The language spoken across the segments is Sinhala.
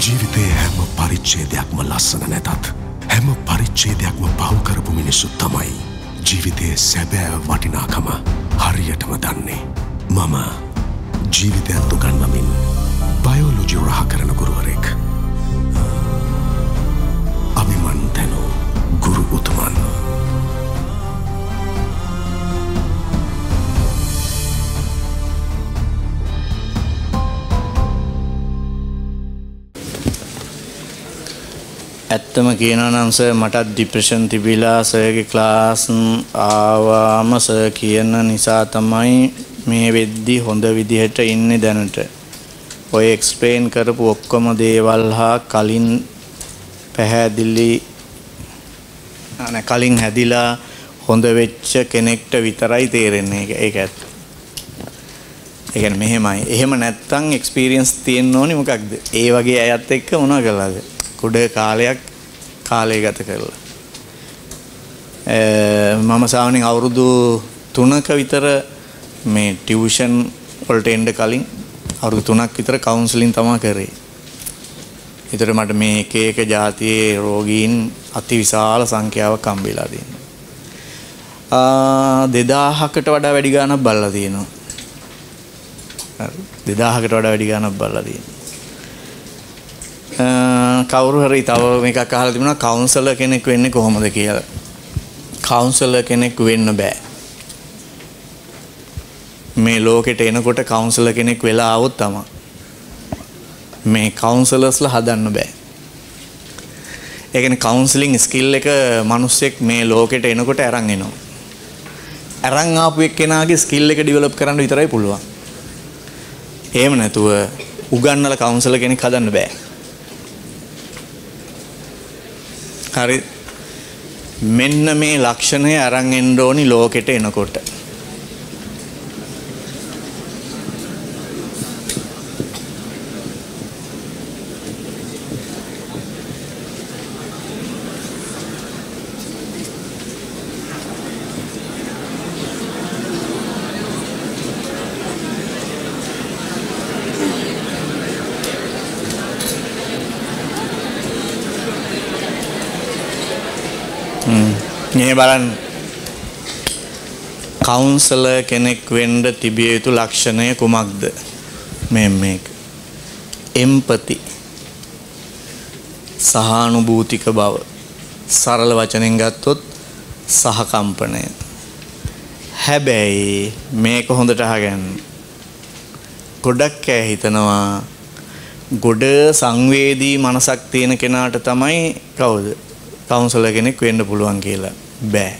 ජීවිතේ හැම පරිච්ඡේදයක්ම ලස්සන නැතත් හැම පරිච්ඡේදයක්ම පහු කරපු මිනිස්සු තමයි ජීවිතයේ සැබෑ වටිනාකම හරියටම දන්නේ. මම ජීවිතයත් උගන්වමින් බයෝලොජි රහ කරන ගුරුවරයෙක්. අභිමන්තනෝ ගුරු උතුමන්. ඇත්තම කියනවා නම් සර් මටත් ડિප්‍රෙෂන් තිබිලා සර්ගේ ක්ලාස් ආවම සර් කියන නිසා තමයි මේ වෙද්දි හොඳ විදිහට ඉන්නේ දැනට. ඔය එක්ස්ප්ලেইন කරපු ඔක්කොම දේවල් හා කලින් පැහැදිලි කලින් හැදිලා හොඳ වෙච්ච කෙනෙක්ට විතරයි තේරෙන්නේ. ඒක ඇත්ත. ඒ කියන්නේ මෙහෙමයි. එහෙම නැත්තම් එක්ස්පීරියන්ස් තියෙන්න ඕනි මොකක්ද? ඒ වගේ අයත් එක්ක මොනවා කළාද? කුඩ කාලයක් කාලය ගත කරලා මම සාමාන්‍යයෙන් අවුරුදු 3ක විතර මේ ටියුෂන් වලට එන්න කලින් අවුරුදු 3ක් විතර කවුන්සලින් තමයි කරේ. ඒතර මට මේ එක එක જાතියේ රෝගීන් අතිවිශාල සංඛ්‍යාවක් හම්බෙලා තියෙනවා. 2000කට වඩා වැඩි ගාණක් බලලා තියෙනවා. හරි 2000කට වඩා වැඩි ගාණක් බලලා තියෙනවා. කවුරු හරි තව මේකක් අහලා තිබුණා කවුන්සලර් කෙනෙක් වෙන්නේ කොහොමද කියලා. කවුන්සලර් කෙනෙක් වෙන්න බෑ. මේ ලෝකෙට එනකොට කවුන්සලර් කෙනෙක් වෙලා ආවොත් තමයි. මේ කවුන්සලර්ස්ලා හදන්න බෑ. ඒ කියන්නේ කවුන්සලින් ස්කිල් එක මිනිස්සෙක් මේ ලෝකෙට එනකොට අරන් එනවා. අරන් ආපු එක්කෙනාගේ ස්කිල් එක ඩෙවලොප් කරන්න විතරයි පුළුවන්. එහෙම නැතුව උගන්නලා කවුන්සලර් කෙනෙක් හදන්න බෑ. හරි මෙන්න මේ ලක්ෂණය අරන් එන්න ඕනි ලෝකෙට එනකොට. මේ බලන්න කවුන්සලර් කෙනෙක් වෙන්න තිබිය යුතු ලක්ෂණය කුමක්ද? මේක එම්පති සහානුභූතික බව. සරල වචනෙන් ගත්තොත් සහකම්පනය. හැබැයි මේක හොඳට අහගන්න. ගොඩක් අය හිතනවා ගොඩ සංවේදී මනසක් තියෙන කෙනාට තමයි කවුද කවුන්සලර් කෙනෙක් වෙන්න පුළුවන් කියලා. බෑ.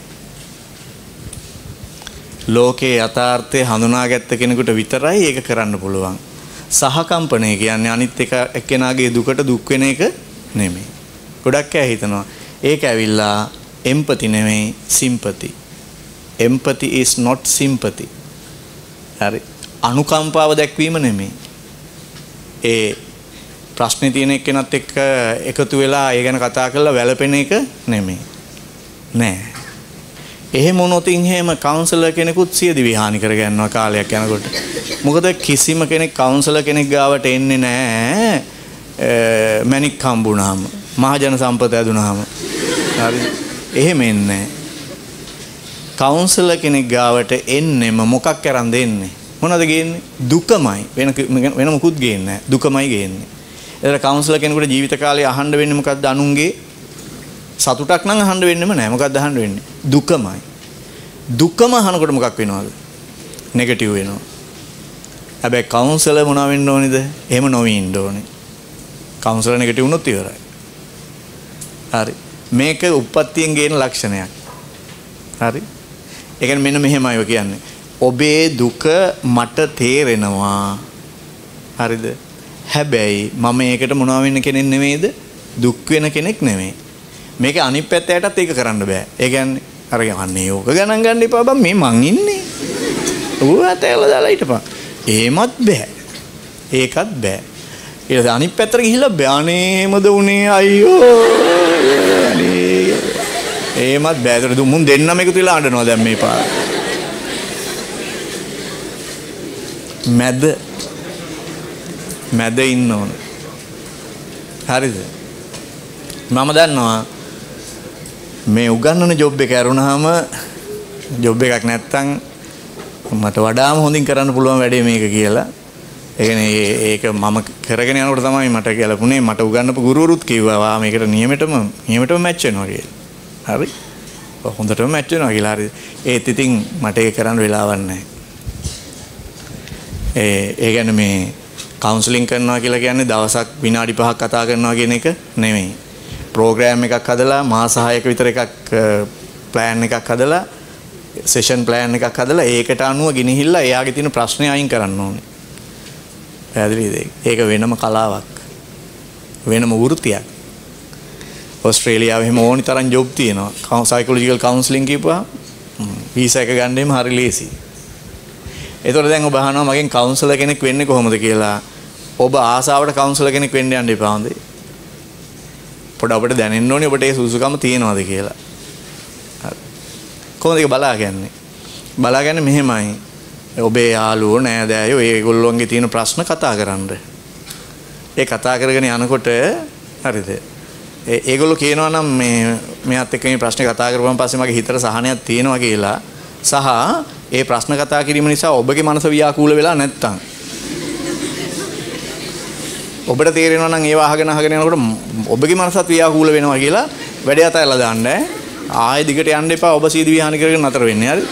ලෝකේ යථාර්ථය හඳුනාගත්ත කෙනෙකුට විතරයි ඒක කරන්න පුළුවන්. සහකම්පනය කියන්නේ අනිත් එක්කෙනාගේ දුකට දුක් වෙන එක නෙමෙයි. ගොඩක් අය හිතනවා ඒක ඇවිල්ලා එම්පති නෙමෙයි සිම්පති. empathy is not sympathy. හරි. අනුකම්පාව දැක්වීම නෙමෙයි. ඒ ප්‍රශ්නේ තියෙන එක්කෙනත් එක්ක එකතු වෙලා ඒ ගැන කතා කරලා වැළපෙන එක නෙමෙයි. නෑ. එහෙම වුණොත් එහෙම කවුන්සලර් කෙනෙකුත් සියදි විහානි කර ගන්නවා කාලයක් යනකොට. මොකද කිසිම කෙනෙක් කවුන්සලර් කෙනෙක් ගාවට එන්නේ නෑ මැනික් හම්බුණාම, මහජන සම්පත ඇදුණාම. හරි. එහෙම එන්නේ කවුන්සලර් කෙනෙක් ගාවට එන්නෙම මොකක් කරන් දෙන්නේ? මොනවද ගේන්නේ? දුකමයි. වෙන මොකුත් ගේන්නේ නෑ. දුකමයි ගේන්නේ. එතන කවුන්සලර් කෙනෙකුට ජීවිත කාලේ අහන්න වෙන්නේ මොකක්ද? අනුන්ගේ සතුටක් නම් අහන්න වෙන්නෙම නෑ. මොකක්ද අහන්න වෙන්නේ? දුකමයි. දුකම අහනකොට මොකක් වෙනවද? නෙගටිව් වෙනවා. හැබැයි කවුන්සලර් මොනවා වෙන්න ඕනේද? එහෙම නොවී ඉන්න ඕනේ. කවුන්සලර් නෙගටිව් වුණොත් ඉවරයි. හරි. මේක උප්පත්තියෙන් ගේන ලක්ෂණයක්. හරි. ඒ කියන්නේ මෙන්න මෙහෙමයි කියන්නේ. ඔබේ දුක මට තේරෙනවා. හරිද? හැබැයි මම ඒකට මොනවා වෙන්න කෙනෙක් නෙමෙයිද? දුක් වෙන කෙනෙක් නෙමෙයි. මේක අනිත් පැත්තටත් ඒක කරන්න බෑ. ඒ කියන්නේ අර අනේ ඕක ගණන් ගන්න එපා බං මේ මං ඉන්නේ. ඌ ඇතැල්ල දාලා හිටපන්. එහෙමත් බෑ. ඒකත් බෑ. ඊට අනිත් පැත්තට ගිහිල්ලා බෑනේමද උනේ අයියෝ. අනේ. එහෙමත් බෑ. ඒතර මුන් දෙන්නම එකතු වෙලා අඬනවා දැන් මේ පාර. මැද ඉන්න ඕන. හරිද? මම දන්නවා මේ උගන්නන ජොබ් එක ඇරුණාම ජොබ් එකක් නැත්තම් මට වඩාම හොඳින් කරන්න පුළුවන් වැඩේ මේක කියලා. ඒ කියන්නේ ඒක මම කරගෙන යනකොට තමයි මට ගැලපුණේ. මට උගන්නපු ගුරුවරුත් කිව්වා වා මේකට නියමෙටම මැච් වෙනවා කියලා. හරි. හොඳටම මැච් වෙනවා කියලා. හරි. ඒත් ඉතින් මට ඒක කරන්න වෙලාවක් නැහැ. ඒ කියන්නේ මේ කවුන්සලින් කරනවා කියලා කියන්නේ දවසක් විනාඩි 5ක් කතා කරනවා කියන එක නෙමෙයි. ප්‍රෝග්‍රෑම් එකක් හදලා මාස 6ක විතර එකක් ප්ලෑන් එකක් හදලා සෙෂන් ප්ලෑන් එකක් හදලා ඒකට අනුව ගෙනහිල්ලා එයාගේ තියෙන ප්‍රශ්නේ අයින් කරන්න ඕනේ. පැහැදිලිද? ඒක වෙනම කලාවක්. වෙනම වෘත්තියක්. ඕස්ට්‍රේලියාවේ එහෙම ඕනි තරම් ජොබ් තියෙනවා. සයිකොලොජිකල් කවුන්සලින් කියපුවා වීසා එක ගන්නෙම හරි ලේසි. ඒතකොට දැන් ඔබ අහනවා මගෙන් කවුන්සලර් කෙනෙක් වෙන්නේ කොහොමද කියලා. ඔබ ආසාවට කවුන්සලර් කෙනෙක් වෙන්න යන්න එපා හොඳේ. පොඩ අපිට දැනෙන්න ඕනේ ඔබට ඒ සුසුකම තියෙනවද කියලා. හරි. කොහොමද ඒක බලාගන්නේ? බලාගන්නේ මෙහෙමයි. ඔබේ යාළුවෝ නෑදෑයෝ ඒගොල්ලෝන්ගේ තියෙන ප්‍රශ්න කතා කරන්න. ඒ කතා කරගෙන යනකොට හරිද? ඒගොල්ලෝ කියනවා නම් මෙයාත් එක්ක මේ ප්‍රශ්නේ කතා කරපුවාන් පස්සේ මගේ හිතට සහනයක් තියෙනවා කියලා සහ ඒ ප්‍රශ්න කතා කිරීම නිසා ඔබගේ මනස ව්‍යාකූල වෙලා නැත්තම් ඔබට තේරෙනවා නම් ඒව අහගෙන යනකොට ඔබගේ මනසත් ව්‍යාකූල වෙනවා කියලා වැඩේ අතහැරලා දාන්න. ආයෙ දිගට යන්න එපා. ඔබ සීදි විහාන කරගෙන නතර වෙන්නේ. හරි?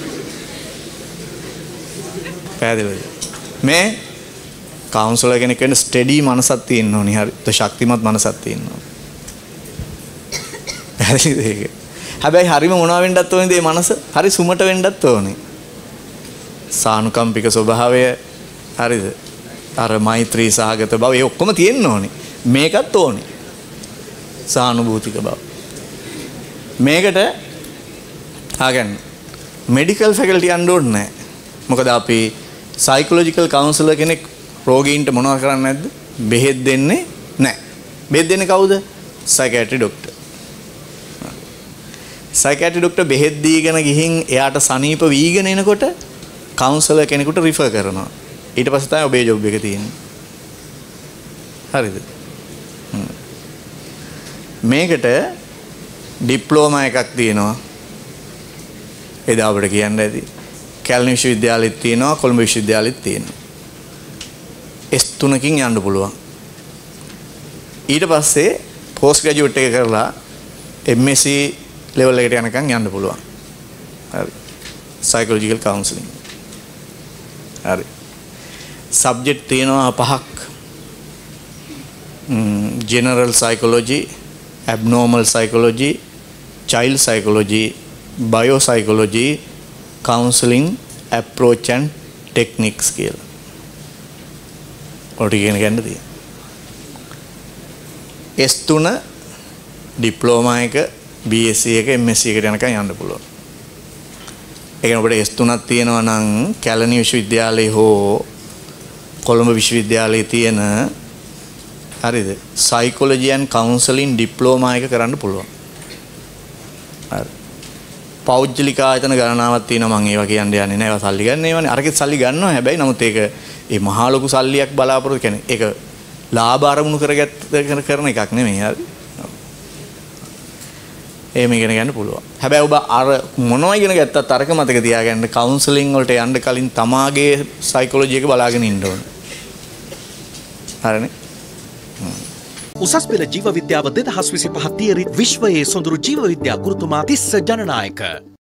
පැහැදිලිද? මේ කවුන්සලර් කෙනෙක් වෙන්න ස්ටඩි මනසක් තියෙන්න ඕනි. හරි? ශක්තිමත් මනසක් තියෙන්න ඕනි. පැහැදිලිද ඒක? හැබැයි හරිම මොනවා වෙන්නත් ඕනේද මේ මනස? හරි සුමට වෙන්නත් ඕනේ. සානුකම්පික ස්වභාවය හරිද? අර මෛත්‍රී සහගත බව ඒ ඔක්කොම තියෙන්න ඕනේ. මේකත් ඕනේ. සානුභූතික බව. මේකට ආගන්න මෙඩිකල් ෆැකල්ටි යන්න ඕනේ නැහැ. මොකද අපි සයිකොලොජිකල් කවුන්සලර් කෙනෙක් රෝගීන්ට මොනවද කරන්නේ නැද්ද? බෙහෙත් දෙන්නේ නැහැ. බෙහෙත් දෙන්නේ කවුද? Psychiatry doctor. සයිකියාට්‍රි ડોක්ටර් බෙහෙත් දීගෙන ගිහින් එයාට සනීප වීගෙන එනකොට කවුන්සලර් කෙනෙකුට රිෆර් කරනවා. ඊට පස්සේ තමයි ඔබේ ජොබ් එක තියෙන්නේ. හරිද? මේකට ඩිප්ලෝමා එකක් තියෙනවා. එදා අපිට කියන්න ඇති. කැලණි විශ්වවිද්‍යාලෙත් තියෙනවා, කොළඹ විශ්වවිද්‍යාලෙත් තියෙනවා. S3කින් යන්න පුළුවන්. ඊට පස්සේ පෝස්ට් ග්‍රැජුවේට් එක කරලා MSc ලෙවල් එකට යනකම් යන්න පුළුවන්. හරි. Psychological counselling. හරි. සබ්ජෙක්ට් තියෙනවා 5ක්. General psychology, abnormal psychology, child psychology, bio psychology, counselling approach and techniques කියලා. ඔය ඉගෙන ගන්න තියෙනවා. S3 ඩිප්ලෝමා එක, BSc එක, MSc එකට යනකම් යන්න පුළුවන්. ඒ කියන්නේ ඔබට S3ක් තියෙනවා නම් කැලණි විශ්වවිද්‍යාලයේ හෝ කොළඹ විශ්වවිද්‍යාලයේ තියෙන හරිද? සයිකොලොජි ඇන්ඩ් කවුන්සලින් ඩිප්ලෝමා එක කරන්න පුළුවන්. හරි. පෞද්ගලික ආයතන ගණනාවක් තියෙනවා මම ඒවා කියන්න යන්නේ නැහැ. ඒවා සල්ලි ගන්න ඒවානේ. අරකෙත් සල්ලි ගන්නවා. හැබැයි නමුත් ඒක මේ මහා ලොකු සල්ලියක් බලාපොරොත්තු කියන්නේ ඒක ලාභ අරමුණු කරන එකක් නෙමෙයි. හරි. එහෙම ඉගෙන ගන්න පුළුවන්. හැබැයි ඔබ අර මොනවා ඉගෙන ගත්තත් අරක මතක තියාගන්න කවුන්සලින් වලට යන්න කලින් තමාගේ සයිකොලොජි එක බලාගෙන ඉන්න ඕනේ. හරිනේ? උසස් පෙළ ජීව විද්‍යාව 2025 තියරි විශ්වයේ සොඳුරු ජීව විද්‍යා ගුරුතුමා තිස්ස ජනනායක